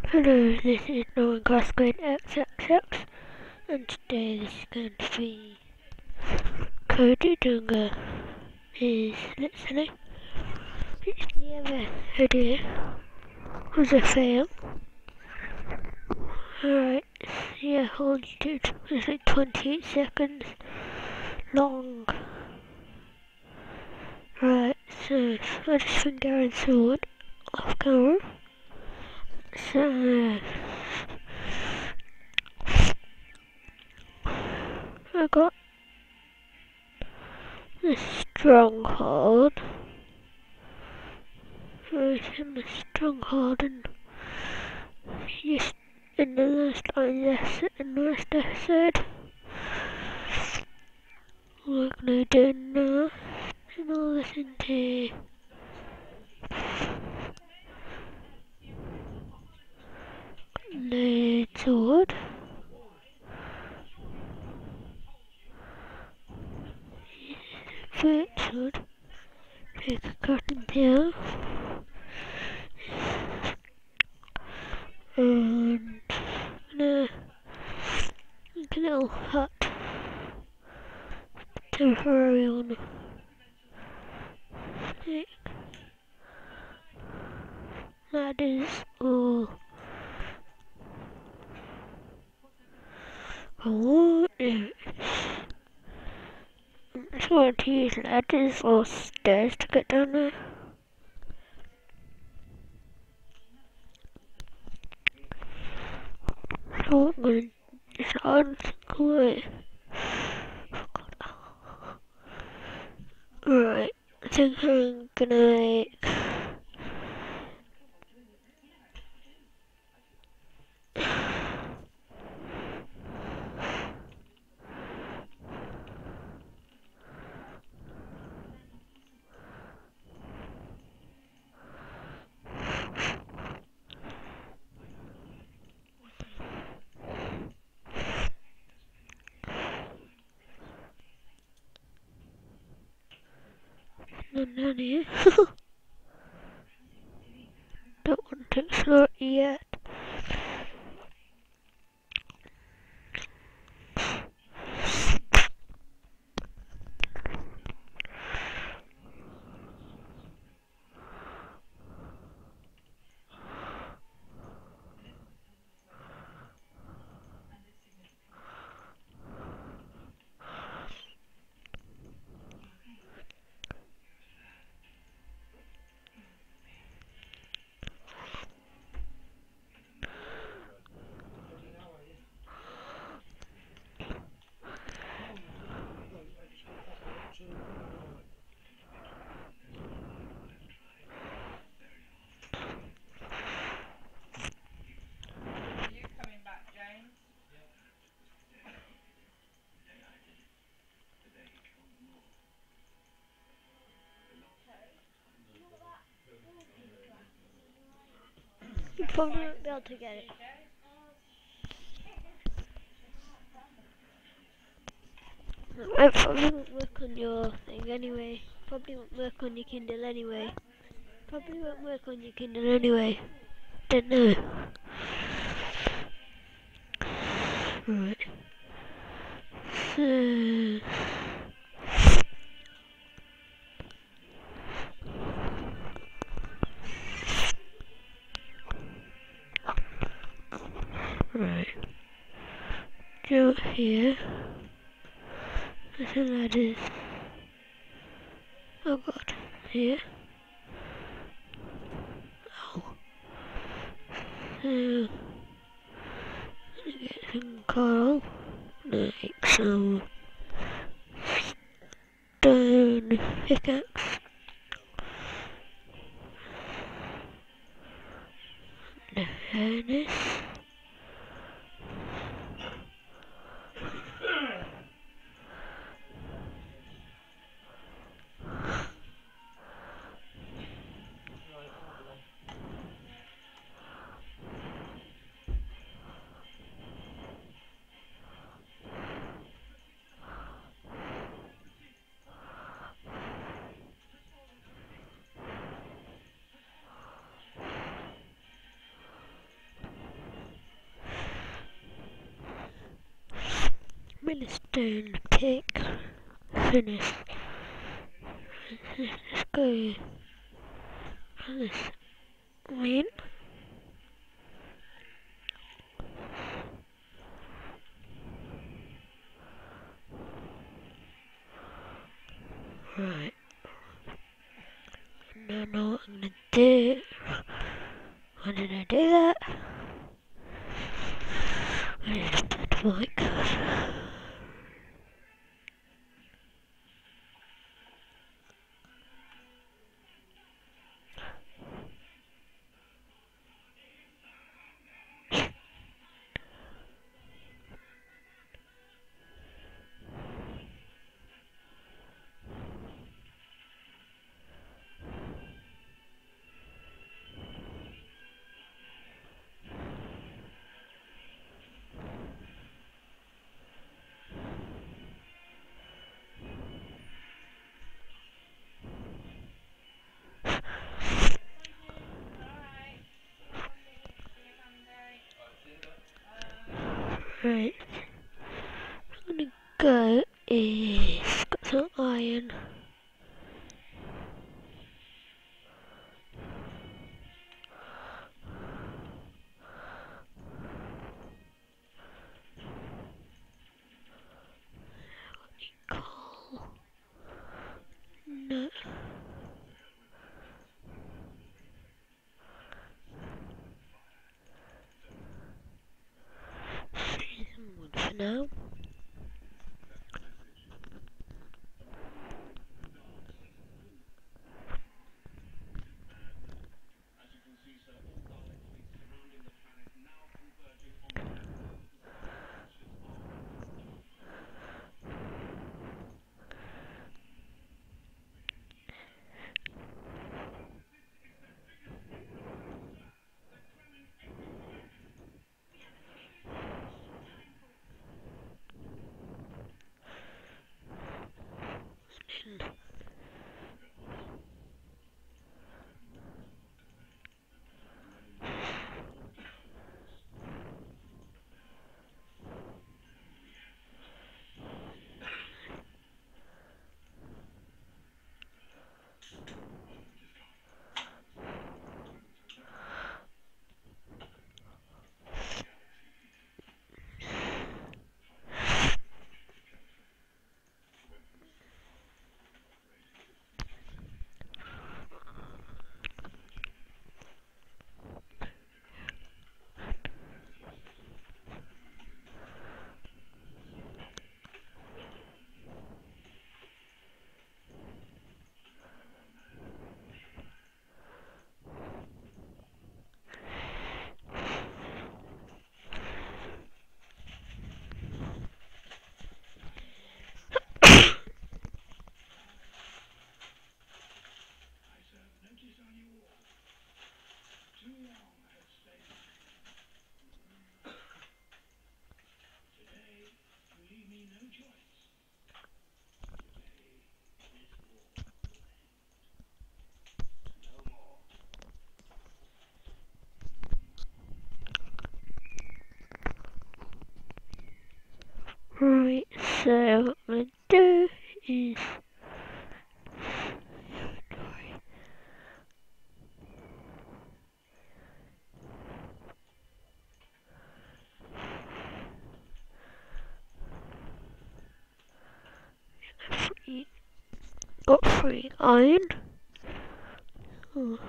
Hello, this is Norman Grade XXX, and today this is going to be Cody doing his listening. The other video was a fail. Alright, yeah, on YouTube, it's like 28 seconds long. Right, so I just been going sword off camera. So I got the stronghold. Right in the stronghold, and just in the last episode, we're gonna do now, and I'll listen to the sword. Sword. Take a cotton tail. And make a little hut. Temporary on. Take ladders or what? I just want to use ladders or stairs to get down there. So I'm going to start away. Right, I think I'm gonna make none here. Don't want to explore it yet. You probably won't be able to get it. It probably won't work on your thing anyway. Probably won't work on your Kindle anyway. Probably won't work on your Kindle anyway. Don't know. Right. So right. Go here. So that is. Oh god. Here. Oh. So get some coral. Like some stone pickaxe. The furnace. stone pick. Finish. Let's go. This win. Right. Now I know what I'm gonna do. Why did I do that? I need a bad mic. Right. I'm gonna go is got some iron. Coal. No. Some wood for now. Right, so what I'm gonna do is free, got free iron. Oh,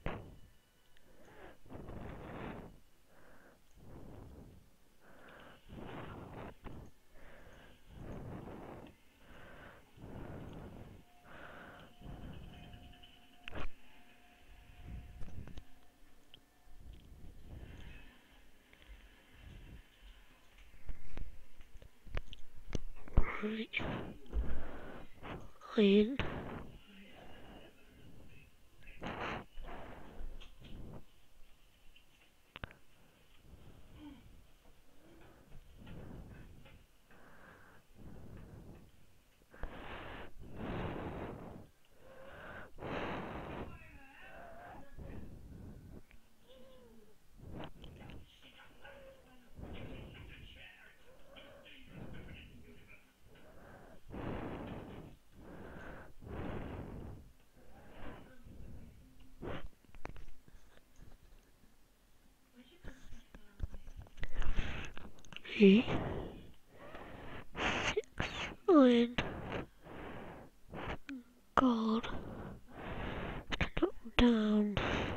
right, iron. 3, 6 iron, gold, knock down.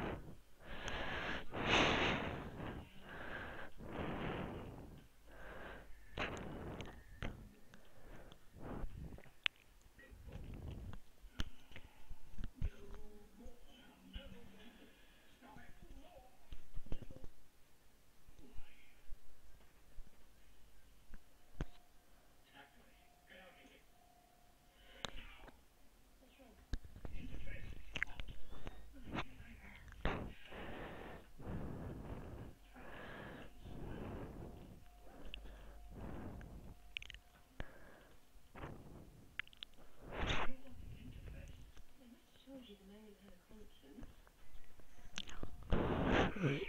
Right.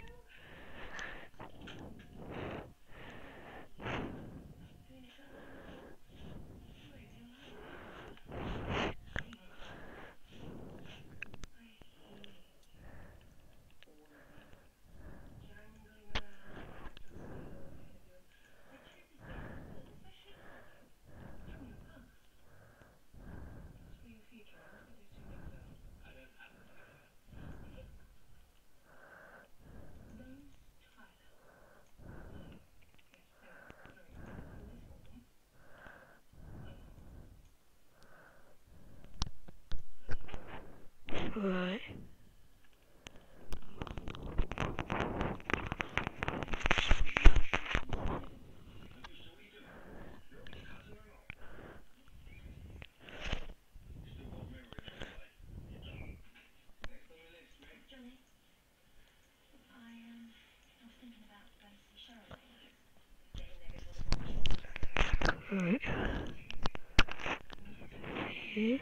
Right. Right. Here.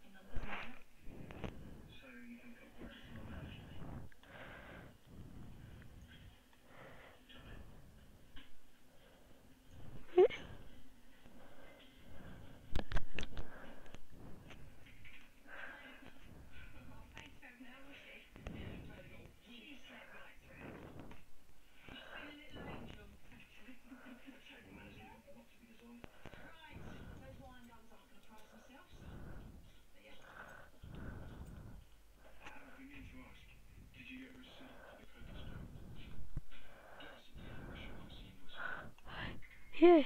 Yeah.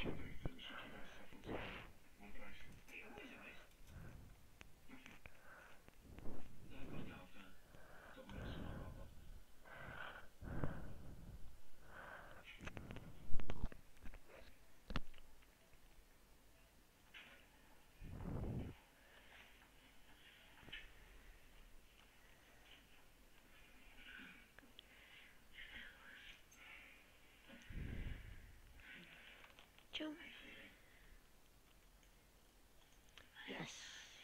Jump. Yes.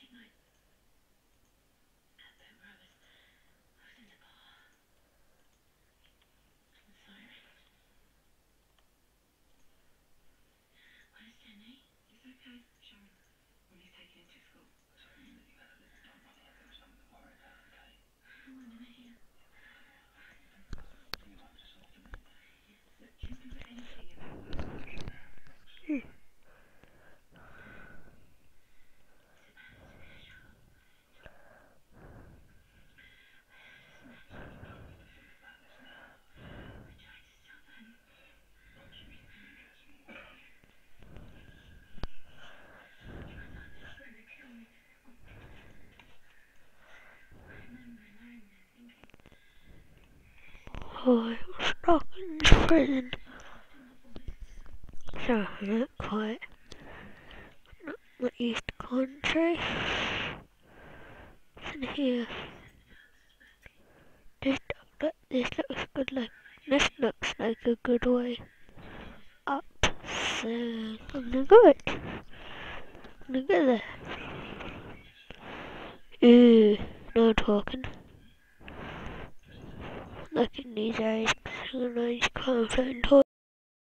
Oh, I was stuck in prison. So I not quite the East Country. And here, this looks good. This looks like a good way up. So I'm gonna go it. I'm gonna go there. Ooh, no talking. Like in these areas, because I can't find